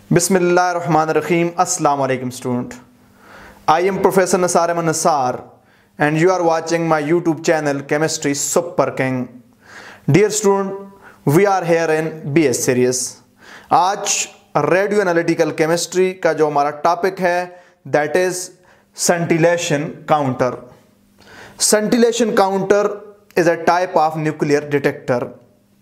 Bismillahirrahmanirrahim. Assalamu alaikum student. I am Professor Nasar Ahmed Nassar and you are watching my YouTube channel Chemistry Super King. Dear student, we are here in BS series. आज radio analytical chemistry का जो हमारा topic है that is scintillation counter. Scintillation counter is a type of nuclear detector.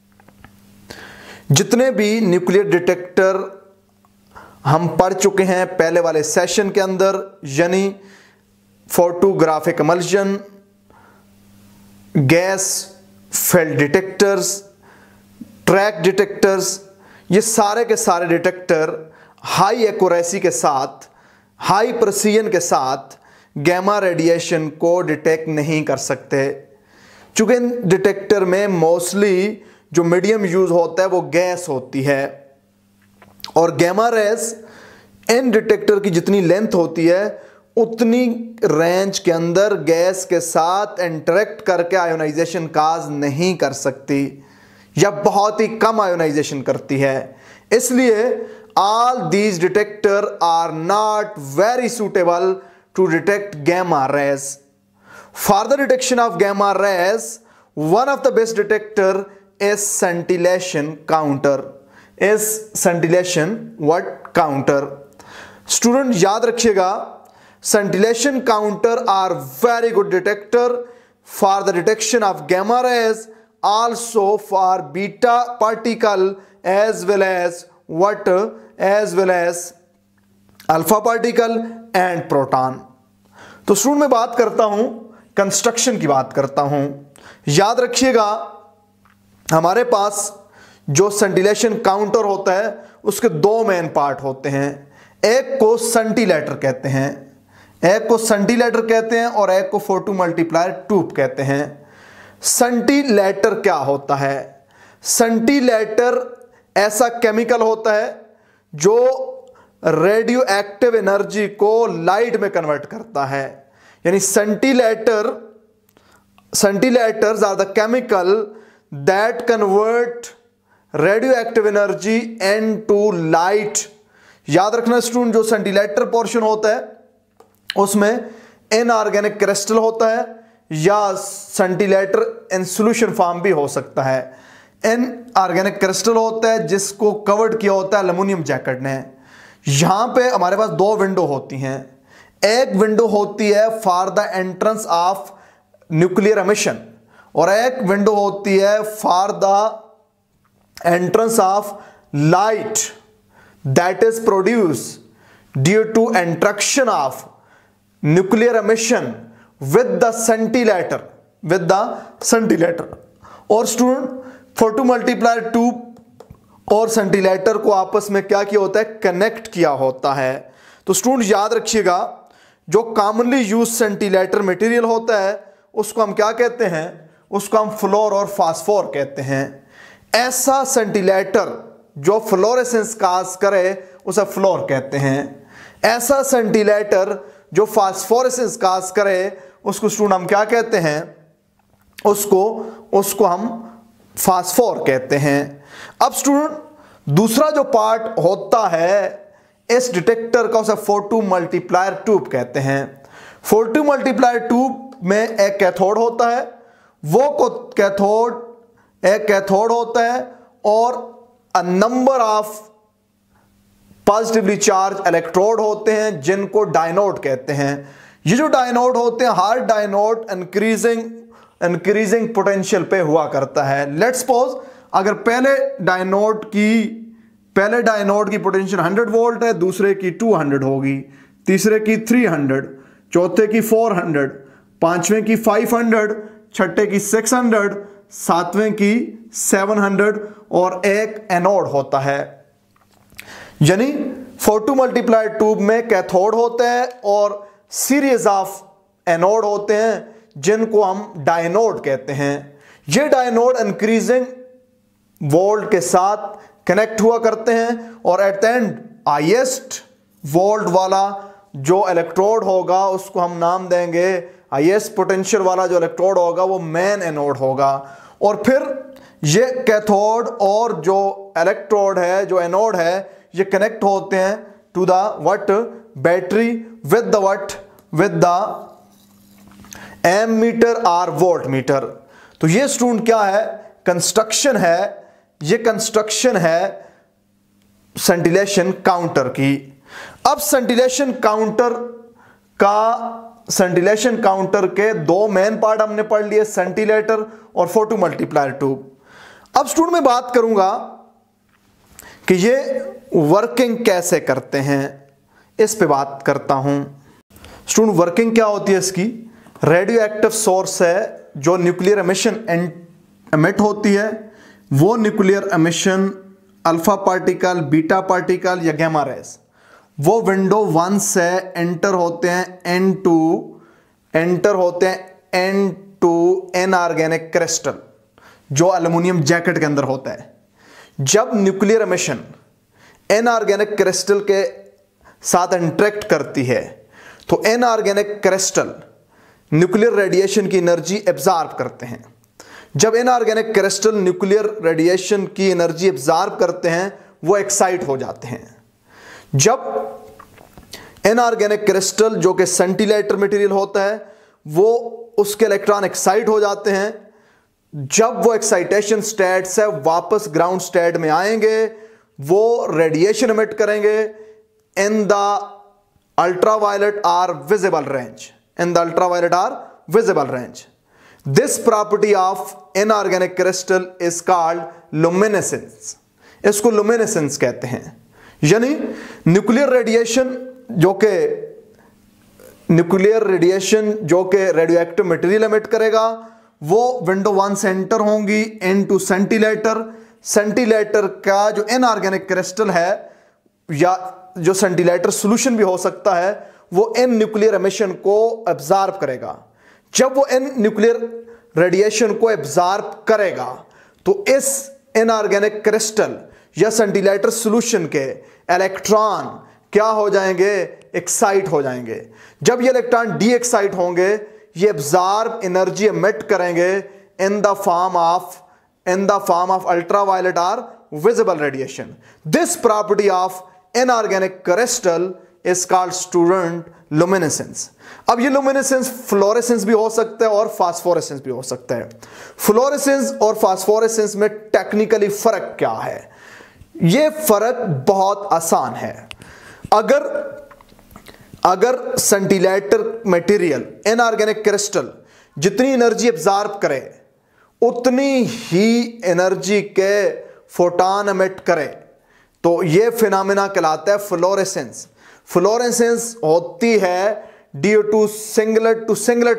जितने भी nuclear detector हम पढ़ चुके हैं पहले वाले सेशन के अंदर, यानी photographic emulsion, gas field detectors, track detectors, ये सारे के सारे डिटेक्टर हाई एक्यूरेसी के साथ, हाई प्रिसीजन के साथ गैमा रेडिएशन को डिटेक्ट नहीं कर सकते. चूंकि इन डिटेक्टर में मोस्टली जो मीडियम यूज होता है वो गैस होती है और गैमा रेस इन डिटेक्टर की जितनी लेंथ होती है उतनी रेंज के अंदर गैस के साथ इंटरेक्ट करके आयोनाइजेशन काज नहीं कर सकती या बहुत ही कम आयोनाइजेशन करती है. इसलिए all these detector are not very suitable to detect gamma rays. For the detection of gamma rays one of the best detector is scintillation counter. Is scintillation what counter. Student याद रखिएगा, scintillation counter are very good detector for the detection of gamma rays, also for beta particle as well as alpha particle and proton. तो student मैं बात करता हूं construction की बात करता हूं. याद रखिएगा हमारे पास जो सेंटिलेशन काउंटर होता है उसके दो मेन पार्ट होते हैं. एक को सेंटीलेटर कहते हैं, और एक को फोटो मल्टीप्लायर ट्यूब कहते हैं. सेंटीलेटर क्या होता है? सेंटीलेटर ऐसा केमिकल होता है जो रेडियो एक्टिव एनर्जी को लाइट में कन्वर्ट करता है. यानी scintillators are the chemical that convert radioactive energy into light. याद रखना स्टूडेंट, जो सेंटीलेटर पोर्शन होता है उसमें इनऑर्गेनिक क्रिस्टल होता है या सेंटीलेटर इन सॉल्यूशन फॉर्म भी हो सकता है. इनऑर्गेनिक क्रिस्टल होता है जिसको कवर्ड किया होता है एल्युमिनियम जैकेट ने. यहां पे हमारे पास दो विंडो होती हैं. एक विंडो होती है for the entrance of nuclear emission और एक विंडो होती है for the entrance of light that is produced due to interaction of nuclear emission with the scintillator. और स्टूडेंट फोटो मल्टीप्लायर ट्यूब और सेंटीलेटर को आपस में क्या किया होता है? कनेक्ट किया होता है. तो स्टूडेंट याद रखिएगा, जो कॉमनली यूज सेंटीलेटर मटेरियल होता है उसको हम क्या कहते हैं? उसको हम फ्लोर और फास्फोर कहते हैं. ऐसा सेंटीलेटर जो फ्लोरेसेंस काज करे उसे फ्लोर कहते हैं. ऐसा सेंटीलेटर जो फास्फोरेसेंस काज करे उसको स्टूडेंट हम क्या कहते हैं? उसको हम फास्फोर कहते हैं. अब स्टूडेंट दूसरा जो पार्ट होता है इस डिटेक्टर का उसे फोटो मल्टीप्लायर ट्यूब कहते हैं. फोटो मल्टीप्लायर ट्यूब में एक कैथोड होता है, वो एक कैथोड होता है और a number of positively charge electrode होते हैं जिनको डायनोड कहते हैं. ये जो डायनोड होते हैं, हर डायनोड इंक्रीजिंग पोटेंशियल पे हुआ करता है. लेट्स सपोज अगर पहले डायनोड की पोटेंशियल 100 वोल्ट है, दूसरे की 200 होगी, तीसरे की 300, चौथे की 400, पांचवें की 500, छठे की 600, सातवें की 700 और एक एनोड होता है. यानी फोटो मल्टीप्लायर ट्यूब में कैथोड होता है और सीरीज ऑफ एनोड होते हैं जिनको हम डायनोड कहते हैं. ये डायनोड इंक्रीजिंग वोल्ट के साथ कनेक्ट हुआ करते हैं और at the end highest volt वाला जो इलेक्ट्रोड होगा उसको हम नाम देंगे, हाईएस्ट पोटेंशियल वाला जो इलेक्ट्रोड होगा वो मेन एनोड होगा. और फिर ये कैथोड और जो इलेक्ट्रोड है, जो एनोड है, ये कनेक्ट होते हैं to the what battery with the what with the ammeter और वोल्ट मीटर। तो ये स्टूडेंट क्या है, कंस्ट्रक्शन है, ये कंस्ट्रक्शन है सेंटिलेशन काउंटर की। अब सेंटिलेशन काउंटर के दो मेन पार्ट हमने पढ़ लिए, सेंटिलेटर और फोटो मल्टीप्लायर ट्यूब। अब स्टूडेंट मैं बात करूंगा कि ये वर्किंग कैसे करते हैं, इस पे बात करता हूं। स्टूडेंट वर्किंग क्या होती है इसकी, रेडियो एक्टिव सोर्स है जो न्यूक्लियर एमिशन एमिट होती है, वो nuclear emission alpha particle, beta particle या गैमा रेज वो विंडो 1 से एंटर होते हैं N2 इनऑर्गेनिक क्रिस्टल जो एल्युमिनियम जैकेट के अंदर होता है। जब न्यूक्लियर एमिशन इनऑर्गेनिक क्रिस्टल के साथ इंटरेक्ट करती है तो इनऑर्गेनिक क्रिस्टल न्यूक्लियर रेडिएशन की एनर्जी एब्जॉर्ब करते हैं। जब इनऑर्गेनिक क्रिस्टल न्यूक्लियर रेडिएशन की एनर्जी एब्जॉर्ब करते हैं वो एक्साइट हो जाते हैं। जब इनऑर्गेनिक क्रिस्टल जो कि सेंटिलेटर मटेरियल होता है वो उसके इलेक्ट्रॉन एक्साइट हो जाते हैं। जब वो एक्साइटेशन स्टेट से वापस ग्राउंड स्टेट में आएंगे वो रेडिएशन एमिट करेंगे in the ultraviolet or visible range. This property of inorganic crystal is called luminescence। इसको luminescence कहते हैं। यानी न्यूक्लियर रेडिएशन जो के रेडियो एक्टिव मटेरियल एमिट करेगा वो विंडो 1 से एंटर होंगी N2 सेंटिलेटर का जो इनऑर्गेनिक क्रिस्टल है या जो सेंटिलेटर सोल्यूशन भी हो सकता है वो इन न्यूक्लियर एमिशन को एब्जॉर्ब करेगा। जब वो इन न्यूक्लियर रेडिएशन को एब्जॉर्ब करेगा तो इस इनऑर्गेनिक क्रिस्टल या सेंटिलेटर सॉल्यूशन के इलेक्ट्रॉन क्या हो जाएंगे, एक्साइट हो जाएंगे। जब ये इलेक्ट्रॉन डी एक्साइट होंगे ये एब्जॉर्ब एनर्जी एमिट करेंगे in the form of ultraviolet or visible radiation. This property of inorganic crystal is called student luminescence. अब ये लुमिनेसेंस फ्लोरेसेंस भी हो सकता है और फास्फोरेसेंस भी हो सकता है। फ्लोरेसेंस और फास्फोरेसेंस में टेक्निकली फर्क क्या है, ये फर्क बहुत आसान है। अगर सेंटिलेटर मटेरियल इनऑर्गेनिक क्रिस्टल जितनी एनर्जी एब्जॉर्ब करे उतनी ही एनर्जी के फोटॉन एमिट करे तो ये फिनोमेना कहलाता है फ्लोरेसेंस। फ्लोरेसेंस होती है due to singular to singular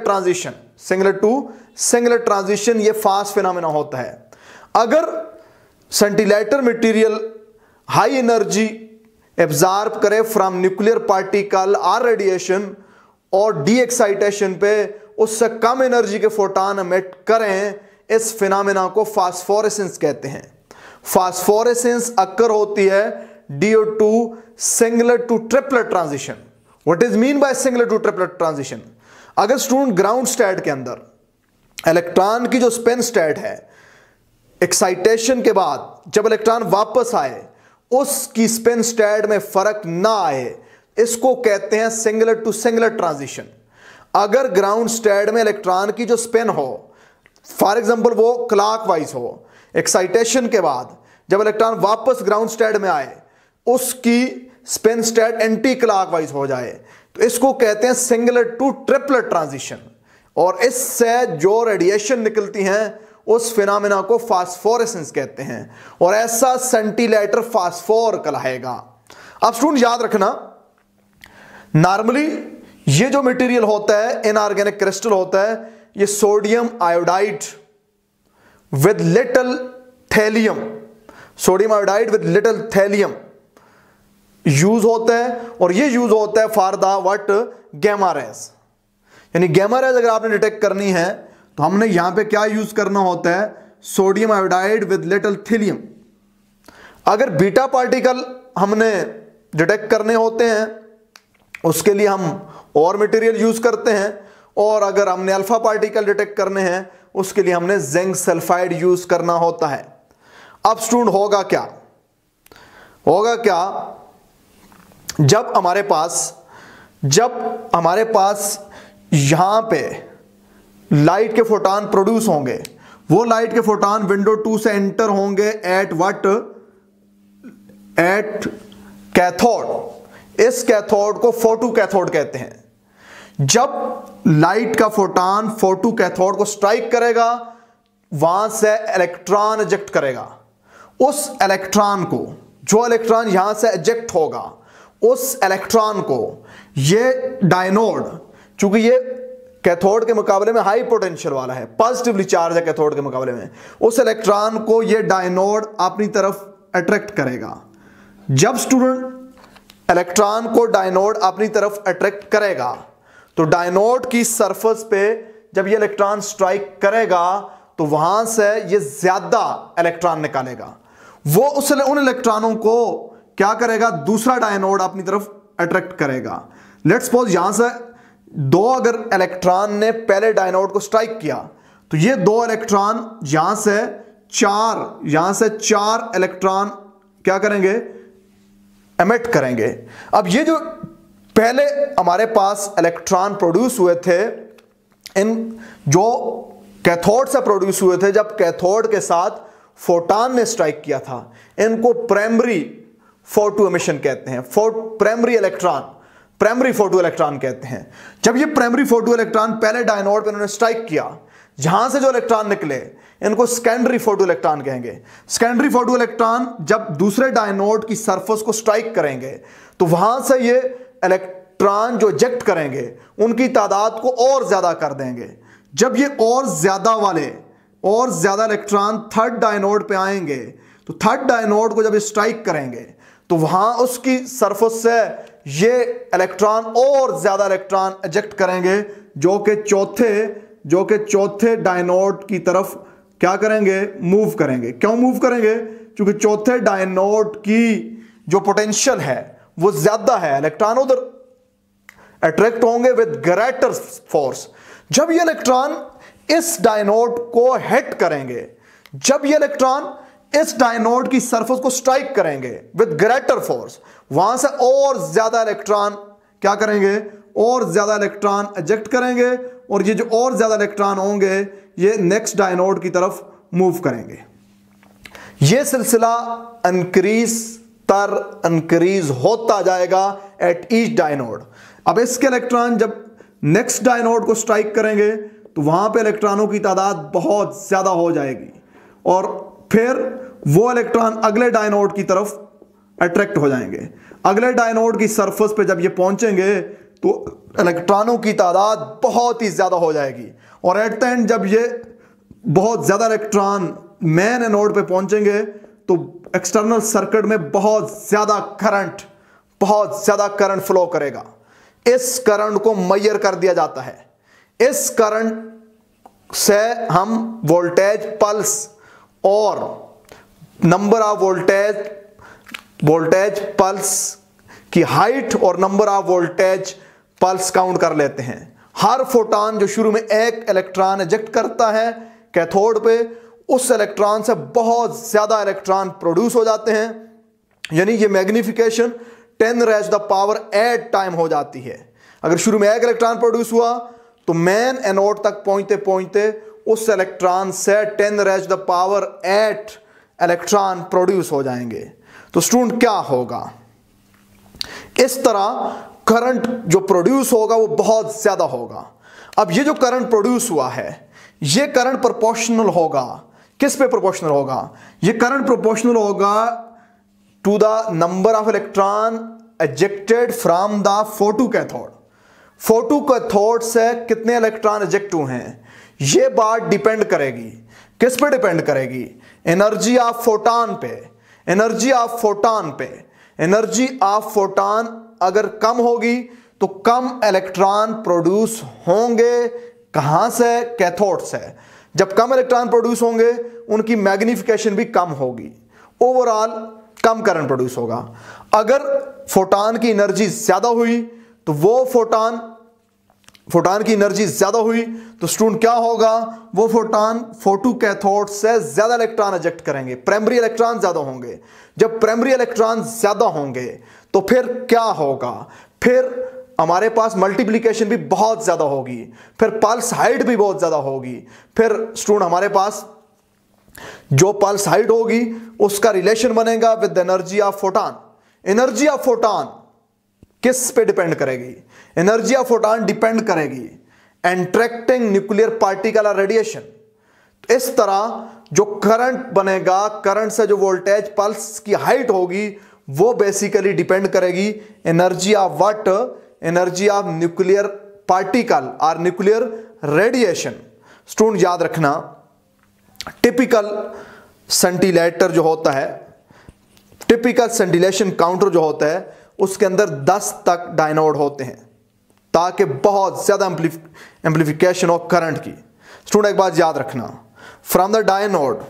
transition, ये फास्ट फिनोमेना होता है। अगर scintillator material high energy absorb करे फ्रॉम न्यूक्लियर पार्टिकल और रेडिएशन और डी एक्साइटेशन पे उससे कम एनर्जी के फोटॉन एमिट करें, इस फिनोमेना को फास्फोरेसेंस कहते हैं। फास्फोरेसेंस अक्कर होती है due to singular to triplet transition. What is mean by singular to triplet transition, अगर स्टूडेंट ग्राउंड स्टेट के अंदर इलेक्ट्रॉन की जो स्पिन स्टेट है एक्साइटेशन के बाद जब इलेक्ट्रॉन वापस आए उसकी स्पिन स्टेट में फर्क ना आए, इसको कहते हैं सिंगुलर टू सिंगुलर ट्रांजिशन। अगर ग्राउंड स्टेट में इलेक्ट्रॉन की जो स्पिन हो, फॉर एग्जांपल वो क्लॉकवाइज हो, एक्साइटेशन के बाद जब इलेक्ट्रॉन वापस ग्राउंड स्टेट में आए उसकी स्पिन स्टेट एंटी क्लॉकवाइज हो जाए, तो इसको कहते हैं सिंगुलर टू ट्रिपलेट ट्रांजिशन। और इससे जो रेडिएशन निकलती हैं उस फिनोमेना को फास्फोरेसेंस कहते हैं और ऐसा सेंटिलेटर फास्फोर कहलाएगा। अब स्टूडेंट याद रखना, नॉर्मली ये जो मटेरियल होता है इनऑर्गेनिक क्रिस्टल होता है, ये sodium iodide with little thallium use होता है और ये यूज होता है for the what gamma rays. यानी गैमा रेज अगर आपने डिटेक्ट करनी है तो हमने यहां पे क्या यूज करना होता है, sodium iodide with little thallium. अगर बीटा पार्टिकल हमने डिटेक्ट करने होते हैं उसके लिए हम और मटेरियल यूज करते हैं, और अगर हमने अल्फा पार्टिकल डिटेक्ट करने हैं उसके लिए हमने जिंक सल्फाइड यूज करना होता है। अब स्टूडेंट होगा क्या, होगा क्या, जब हमारे पास यहां पे लाइट के फोटॉन प्रोड्यूस होंगे, वो लाइट के फोटॉन विंडो 2 से एंटर होंगे एट व्हाट, एट कैथोड। इस कैथोड को फोटो कैथोड कहते हैं। जब लाइट का फोटॉन फोटो कैथोड को स्ट्राइक करेगा, वहां से इलेक्ट्रॉन इजेक्ट करेगा। उस इलेक्ट्रॉन को, जो इलेक्ट्रॉन यहां से इजेक्ट होगा, उस इलेक्ट्रॉन को ये डायनोड, चूंकि ये कैथोड के मुकाबले में हाई पोटेंशियल वाला है, पॉजिटिवली चार्ज है कैथोड के मुकाबले में, उस इलेक्ट्रॉन को ये डायनोड अपनी तरफ अट्रैक्ट करेगा। जब स्टूडेंट इलेक्ट्रॉन को डायनोड अपनी तरफ अट्रैक्ट करेगा, तो डायनोड की सरफेस पे जब ये इलेक्ट्रॉन स्ट्राइक करेगा, तो वहां से ये ज्यादा इलेक्ट्रॉन निकालेगा। वो उन इलेक्ट्रॉनों को क्या करेगा, दूसरा डायनोड अपनी तरफ अट्रैक्ट करेगा। लेट्स सपोज यहां से दो अगर इलेक्ट्रॉन ने पहले डायनोड को स्ट्राइक किया, तो ये दो इलेक्ट्रॉन यहां से चार इलेक्ट्रॉन क्या करेंगे, एमिट करेंगे। अब ये जो पहले हमारे पास इलेक्ट्रॉन प्रोड्यूस हुए थे, इन जो कैथोड से प्रोड्यूस हुए थे, जब कैथोड के साथ फोटॉन ने स्ट्राइक किया था, इनको प्राइमरी फोटो एमिशन कहते हैं, प्राइमरी फोटो इलेक्ट्रॉन कहते हैं। जब ये प्राइमरी फोटो इलेक्ट्रॉन पहले डायनोड पे उन्होंने स्ट्राइक किया, जहां से जो इलेक्ट्रॉन निकले, इनको सेकेंडरी फोटो इलेक्ट्रॉन कहेंगे। सेकेंडरी फोटो इलेक्ट्रॉन जब दूसरे डायनोड की सरफेस को स्ट्राइक करेंगे, तो वहां से ये इलेक्ट्रॉन जो इजेक्ट करेंगे, उनकी तादाद को और ज्यादा कर देंगे। जब ये और ज्यादा इलेक्ट्रॉन थर्ड डायनोड पे आएंगे, तो थर्ड डायनोड को जब स्ट्राइक करेंगे, तो वहां उसकी सरफेस से ये इलेक्ट्रॉन और ज्यादा इलेक्ट्रॉन इजेक्ट करेंगे, जो कि चौथे डायनोड की तरफ क्या करेंगे, मूव करेंगे। क्यों मूव करेंगे, क्योंकि चौथे डायनोड की जो पोटेंशियल है वो ज्यादा है, इलेक्ट्रॉन उधर अट्रैक्ट होंगे विद ग्रेटर फोर्स। जब ये इलेक्ट्रॉन इस डायनोड को हिट करेंगे, जब ये इलेक्ट्रॉन इस डायनोड की सरफेस को स्ट्राइक करेंगे विद ग्रेटर फोर्स, वहां से और ज्यादा इलेक्ट्रॉन क्या करेंगे, और ज्यादा इलेक्ट्रॉन इजेक्ट करेंगे, और ये जो और ज्यादा इलेक्ट्रॉन होंगे ये नेक्स्ट डायनोड की तरफ मूव करेंगे। ये सिलसिला इंक्रीज होता जाएगा एट ईच डायनोड। अब इसके इलेक्ट्रॉन जब नेक्स्ट डायनोड को स्ट्राइक करेंगे, तो वहां पे इलेक्ट्रॉनों की तादाद बहुत ज्यादा हो जाएगी, और फिर वो इलेक्ट्रॉन अगले डायनोड की तरफ अट्रैक्ट हो जाएंगे। अगले डायनोड की सरफेस पे जब ये पहुंचेंगे, तो इलेक्ट्रॉनों की तादाद बहुत ही ज्यादा हो जाएगी, और एट द एंड जब ये बहुत ज्यादा इलेक्ट्रॉन मेन एनोड पे पहुंचेंगे, तो एक्सटर्नल सर्किट में बहुत ज्यादा करंट फ्लो करेगा। इस करंट को मेजर कर दिया जाता है। इस करंट से हम वोल्टेज पल्स और नंबर ऑफ वोल्टेज पल्स की हाइट और number of voltage pulse count कर लेते हैं। हर फोटॉन जो शुरू में एक इलेक्ट्रॉन इजेक्ट करता है कैथोड पे, उस इलेक्ट्रॉन से बहुत ज्यादा इलेक्ट्रॉन प्रोड्यूस हो जाते हैं, यानी ये मैग्निफिकेशन 10⁻⁸ टाइम हो जाती है। अगर शुरू में एक इलेक्ट्रॉन प्रोड्यूस हुआ, तो मेन एनोड तक पहुंचते पहुंचते उस इलेक्ट्रॉन से 10⁸ इलेक्ट्रॉन प्रोड्यूस हो जाएंगे। तो स्टूडेंट क्या होगा, इस तरह करंट जो प्रोड्यूस होगा वो बहुत ज्यादा होगा। अब ये जो करंट प्रोड्यूस हुआ है, ये करंट प्रोपोर्शनल होगा, किस पे प्रोपोर्शनल होगा, ये करंट प्रोपोर्शनल होगा to the number of electron ejected from the photo cathode. Photo cathode से कितने इलेक्ट्रॉन इजेक्ट हुए हैं, ये बात डिपेंड करेगी, किस पे डिपेंड करेगी, एनर्जी ऑफ फोटॉन पे। एनर्जी ऑफ फोटॉन अगर कम होगी, तो कम इलेक्ट्रॉन प्रोड्यूस होंगे। कहां से, कैथोड से। जब कम इलेक्ट्रॉन प्रोड्यूस होंगे, उनकी मैग्निफिकेशन भी कम होगी, ओवरऑल कम करंट प्रोड्यूस होगा। अगर फोटॉन की एनर्जी ज्यादा हुई, तो वो फोटॉन फोटॉन की एनर्जी ज्यादा हुई तो स्टूडेंट क्या होगा, वो फोटॉन फोटो कैथोड से ज्यादा इलेक्ट्रॉन इजेक्ट करेंगे, प्राइमरी इलेक्ट्रॉन ज्यादा होंगे। जब प्राइमरी इलेक्ट्रॉन ज्यादा होंगे तो फिर क्या होगा, फिर हमारे पास मल्टीप्लिकेशन भी बहुत ज्यादा होगी, फिर पल्स हाइट भी बहुत ज्यादा होगी। फिर स्टूडेंट हमारे पास जो पल्स हाइट होगी उसका रिलेशन बनेगा with energy of photon. Energy of photon किस पे डिपेंड करेगी, एनर्जी ऑफ फोटॉन डिपेंड करेगी एंट्रैक्टिंग न्यूक्लियर पार्टिकल और रेडिएशन। तो इस तरह जो करंट बनेगा, करंट से जो वोल्टेज पल्स की हाइट होगी वो बेसिकली डिपेंड करेगी energy of what, energy of nuclear particle और न्यूक्लियर रेडिएशन। स्टूडेंट याद रखना, टिपिकल सेंटिलेटर जो होता है, टिपिकल सेंटिलेशन काउंटर जो होता है उसके अंदर 10 तक डायनोड होते हैं ताकि बहुत ज्यादा एम्प्लीफिकेशन हो करंट की। स्टूडेंट एक बात याद रखना, from the dynode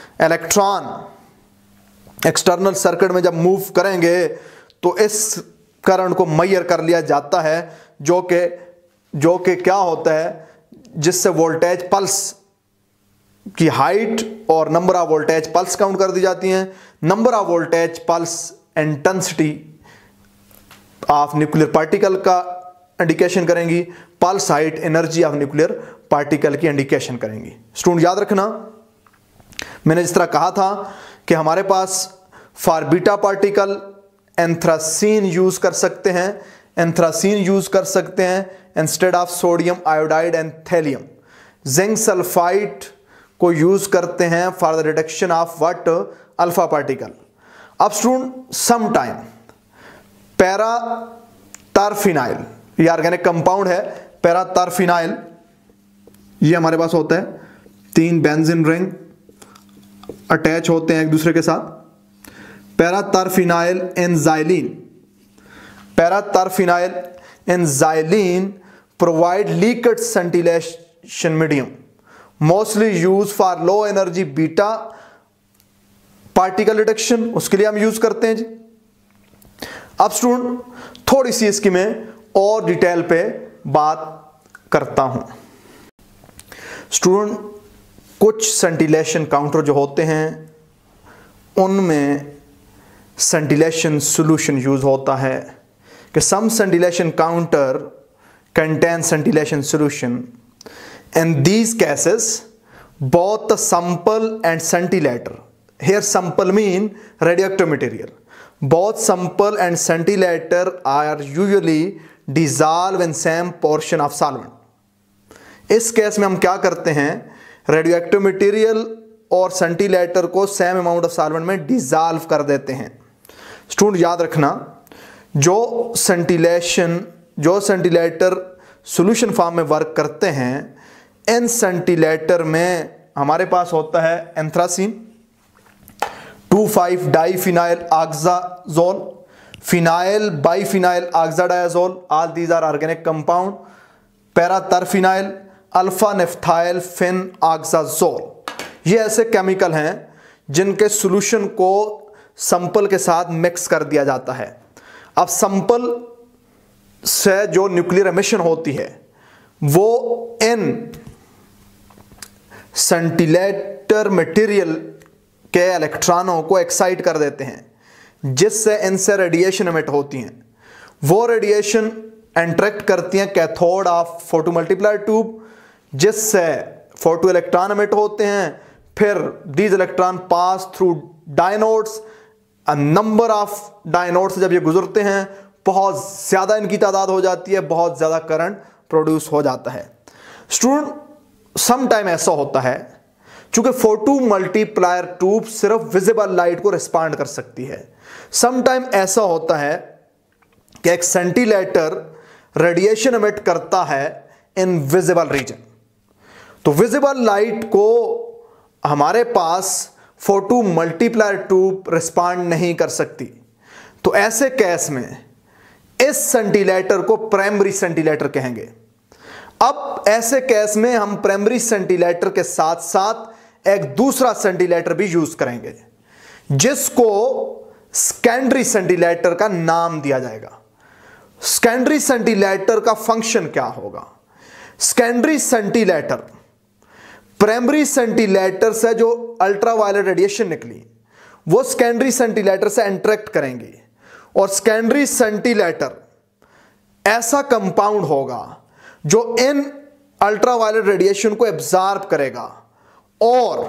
electron external circuit में जब मूव करेंगे तो इस करंट को मेजर कर लिया जाता है जो कि क्या होता है, जिससे वोल्टेज पल्स की हाइट और number of voltage pulse count कर दी जाती हैं। Number of voltage pulse intensity of nuclear particle का इंडिकेशन करेंगी, pulse height energy of nuclear particle की इंडिकेशन करेंगी। स्टूडेंट याद रखना, मैंने जिस तरह कहा था कि हमारे पास for beta particle anthracene use कर सकते हैं, एंथ्रासीन यूज कर सकते हैं instead of sodium iodide and thallium. Zinc sulphide को यूज करते हैं for the detection of what, alpha particle. अब student some time para terphenyl, ये ऑर्गेनिक कंपाउंड है पैरा तारफिनाइल, ये हमारे पास होता है 3 बेंजीन रिंग अटैच होते हैं एक दूसरे के साथ। Para terphenyl in xylene, para terphenyl in xylene provide liquid scintillation medium mostly use for low energy beta particle detection, उसके लिए हम यूज करते हैं जी। अब स्टूडेंट थोड़ी सी इसकी मैं और डिटेल पे बात करता हूं। स्टूडेंट कुछ सेंटिलेशन काउंटर जो होते हैं उनमें सेंटिलेशन सॉल्यूशन यूज होता है कि some scintillation counter contain scintillation solution. In these cases, both the sample and scintillator, here sample mean radioactive material, both sample and scintillator are usually dissolved in same portion of solvent। इस case में हम क्या करते हैं, radioactive material और scintillator को same amount of solvent में dissolve कर देते हैं। स्टूडेंट याद रखना, जो सेंटिलेटर सॉल्यूशन फॉर्म में वर्क करते हैं, इन सेंटिलेटर में हमारे पास होता है anthracene, 2,5 diphenyl oxazole, phenyl biphenyl oxadiazole, all these are organic compound, para terphenyl, alpha naphthyl phen oxazole. ये ऐसे केमिकल हैं जिनके सॉल्यूशन को सैंपल के साथ मिक्स कर दिया जाता है। अब सैंपल से जो न्यूक्लियर एमिशन होती है वो इन सेंटिलेटर मटेरियल के इलेक्ट्रॉनों को एक्साइट कर देते हैं जिससे इनसे रेडिएशन एमिट होती हैं। वो रेडिएशन एंट्रैक्ट करती हैं cathode of photo multiplier tube जिससे फोटो इलेक्ट्रॉन एमिट होते हैं। फिर these electron pass through dynodes, number of dynodes जब ये गुजरते हैं बहुत ज्यादा इनकी तादाद हो जाती है, बहुत ज्यादा करंट प्रोड्यूस हो जाता है। स्टूडेंट सम टाइम ऐसा होता है चूंकि फोटो मल्टीप्लायर ट्यूब सिर्फ विजिबल लाइट को रिस्पॉन्ड कर सकती है, सम टाइम ऐसा होता है कि एक सेंटिलेटर रेडिएशन एमिट करता है इन विजिबल रीजन, तो विजिबल लाइट को हमारे पास फोटो मल्टीप्लायर ट्यूब रिस्पॉन्ड नहीं कर सकती। तो ऐसे केस में इस सेंटिलेटर को प्राइमरी सेंटिलेटर कहेंगे। अब ऐसे केस में हम प्राइमरी सेंटिलेटर के साथ साथ एक दूसरा सेंटिलेटर भी यूज करेंगे जिसको सेकेंडरी सेंटिलेटर का नाम दिया जाएगा। सेकेंडरी सेंटिलेटर का फंक्शन क्या होगा? सेकेंडरी सेंटीलेटर, प्राइमरी सेंटीलेटर से जो अल्ट्रावायलेट रेडिएशन निकली वो सेकेंडरी सेंटीलेटर से इंटरेक्ट करेंगी और सेकेंडरी सेंटीलेटर ऐसा कंपाउंड होगा जो इन अल्ट्रावायलेट रेडिएशन को एब्जॉर्ब करेगा और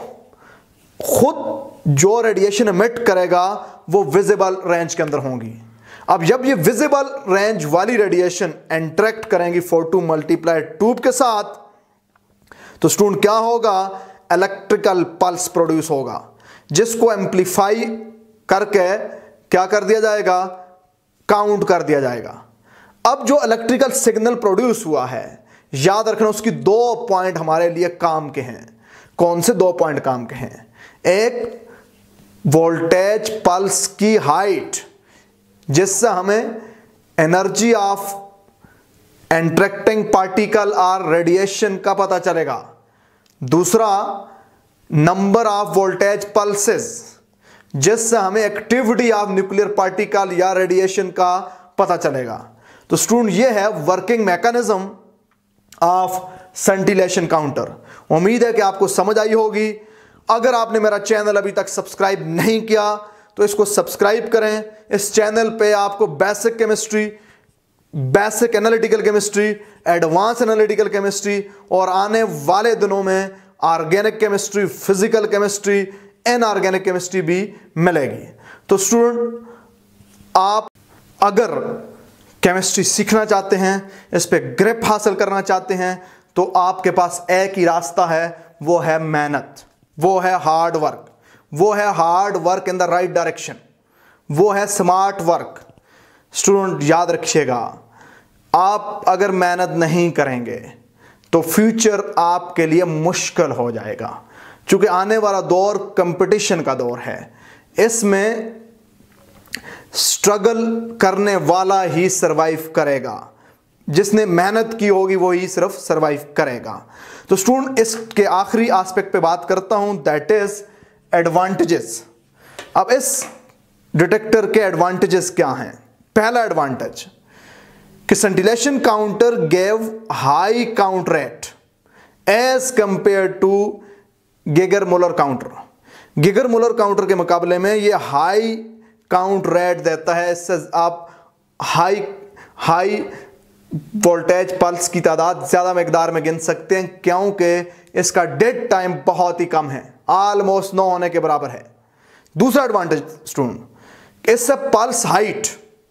खुद जो रेडिएशन एमिट करेगा वो विजिबल रेंज के अंदर होंगी। अब जब ये विजिबल रेंज वाली रेडिएशन इंटरेक्ट करेंगी फोटो मल्टीप्लाइड ट्यूब के साथ तो स्टूडेंट क्या होगा, इलेक्ट्रिकल पल्स प्रोड्यूस होगा जिसको एम्पलीफाई करके क्या कर दिया जाएगा, काउंट कर दिया जाएगा। अब जो इलेक्ट्रिकल सिग्नल प्रोड्यूस हुआ है याद रखना उसकी 2 पॉइंट हमारे लिए काम के हैं। कौन से 2 पॉइंट काम के हैं? एक वोल्टेज पल्स की हाइट जिससे हमें एनर्जी ऑफ इंटरेक्टिंग पार्टिकल और रेडिएशन का पता चलेगा। दूसरा नंबर ऑफ वोल्टेज पल्सेस जिससे हमें एक्टिविटी ऑफ न्यूक्लियर पार्टिकल या रेडिएशन का पता चलेगा। तो स्टूडेंट ये है working mechanism of scintillation counter. उम्मीद है कि आपको समझ आई होगी। अगर आपने मेरा चैनल अभी तक सब्सक्राइब नहीं किया तो इसको सब्सक्राइब करें। इस चैनल पे आपको basic chemistry, basic analytical chemistry, advance analytical chemistry और आने वाले दिनों में organic chemistry, physical chemistry, inorganic chemistry भी मिलेगी। तो स्टूडेंट आप अगर केमिस्ट्री सीखना चाहते हैं, इस पे ग्रिप हासिल करना चाहते हैं तो आपके पास एक ही रास्ता है, वो है मेहनत, वो है हार्ड वर्क, वो है hard work in the right direction, वो है स्मार्ट वर्क। स्टूडेंट याद रखिएगा, आप अगर मेहनत नहीं करेंगे तो फ्यूचर आपके लिए मुश्किल हो जाएगा, क्योंकि आने वाला दौर कंपटीशन का दौर है। इसमें स्ट्रगल करने वाला ही सरवाइव करेगा, जिसने मेहनत की होगी वो ही सिर्फ सरवाइव करेगा। तो स्टूडेंट इसके आखिरी एस्पेक्ट पे बात करता हूं, दैट इज एडवांटेजेस। अब इस डिटेक्टर के एडवांटेजेस क्या हैं? पहला एडवांटेज कि scintillation counter gave high count rate as compare to Geiger Muller counter. Geiger Muller counter के मुकाबले में ये हाई काउंट रेट देता है। इससे आप हाई वोल्टेज पल्स की तादाद ज्यादा मकदार में गिन सकते हैं, क्योंकि इसका डेड टाइम बहुत ही कम है, ऑलमोस्ट 9 होने के बराबर है। दूसरा एडवांटेज स्टूडेंट, इससे पल्स हाइट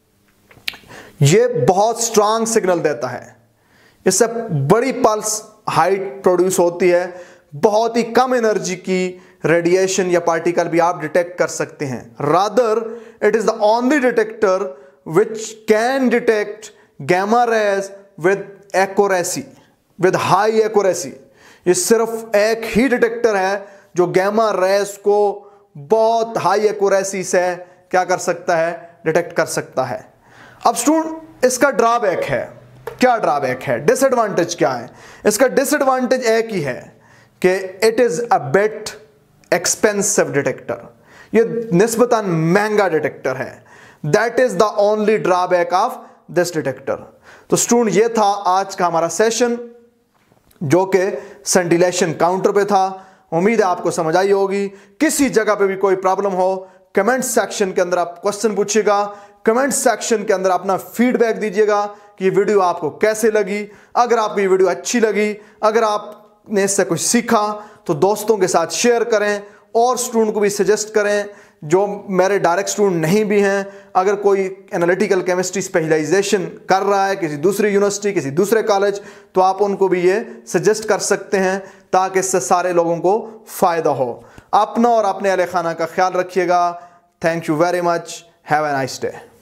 ये बहुत स्ट्रांग सिग्नल देता है। इससे बड़ी पल्स हाइट प्रोड्यूस होती है, बहुत ही कम एनर्जी की रेडिएशन या पार्टिकल भी आप डिटेक्ट कर सकते हैं। Rather it is the only detector which can detect gamma rays with accuracy, with high accuracy. ये सिर्फ एक ही डिटेक्टर है जो गैमा रेज को बहुत हाई एक्यूरेसी से क्या कर सकता है, डिटेक्ट कर सकता है। अब स्टूडेंट इसका ड्रॉबैक है। क्या ड्रॉबैक है, डिसएडवांटेज क्या है? इसका डिसएडवांटेज एक ही है कि it is a bit expensive detector. ये निस्बतन महंगा डिटेक्टर है। That is the only drawback of this detector. तो स्टूडेंट ये था आज का हमारा सेशन जो कि सेंटिलेशन काउंटर पे था। उम्मीद है आपको समझ आई होगी। किसी जगह पे भी कोई प्रॉब्लम हो कमेंट सेक्शन के अंदर आप क्वेश्चन पूछिएगा, कमेंट सेक्शन के अंदर अपना फीडबैक दीजिएगा कि ये वीडियो आपको कैसे लगी। अगर आपको ये वीडियो अच्छी लगी, अगर आपने इससे कुछ सीखा तो दोस्तों के साथ शेयर करें और स्टूडेंट को भी सजेस्ट करें जो मेरे डायरेक्ट स्टूडेंट नहीं भी हैं। अगर कोई एनालिटिकल केमिस्ट्री स्पेशलाइजेशन कर रहा है किसी दूसरी यूनिवर्सिटी, किसी दूसरे कॉलेज, तो आप उनको भी ये सजेस्ट कर सकते हैं ताकि इससे सारे लोगों को फ़ायदा हो। अपना और अपने अहले खाना का ख्याल रखिएगा। Thank you very much. Have a nice day.